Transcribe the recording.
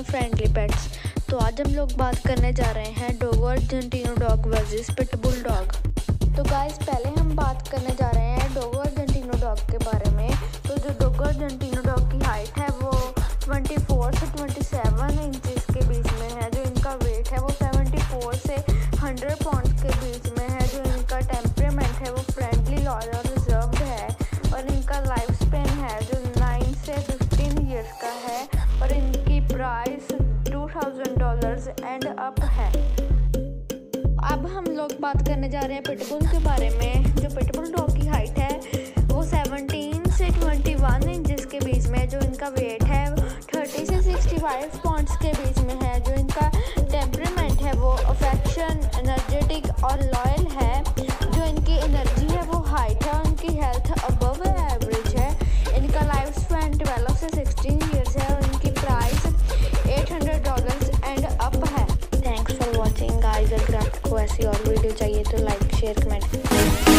Friendly pets. तो आज हम लोग बात करने जा रहे हैं Dogo Argentino dog versus pitbull dog. तो गाइस पहले हम बात करने जा रहे हैं डोगो अर्जेंटिनो डॉग के बारे में। तो जो डोगो अर्जेंटिनो डॉग की हाइट है वो 24 से 27 इंचेस के बीच में है। जो इनका वेट है वो 74 से 100 पाउंड के बीच में है। जो इनका टेम्परामेंट है वो फ्रेंडली, लॉयल और रिजर्व्ड है। और इनका लाइफ स्पेन है जो 9 से 15 ईयर्स का है। और इनकी प्राइस $2000 एंड अप है। अब हम लोग बात करने जा रहे हैं पिटबुल के बारे में। जो पिटबुल डॉग की हाइट है वो 17 से 21 इंचेस के बीच में है। जो इनका वेट है 30 से 65 पाउंड्स के बीच में है। जो इनका टेम्परामेंट है वो अफेक्शन, एनर्जेटिक और लॉयल है। जो इनकी एनर्जी है वो हाइट है। उनकी हेल्थ अबव एवरेज है। इनका लाइफ स्पैन 12 से 16 ईयर्स है। और इनकी प्राइस $800 एंड अप है। Thanks for watching guys. अगर आपको ऐसी और वीडियो चाहिए तो लाइक, शेयर, कमेंट।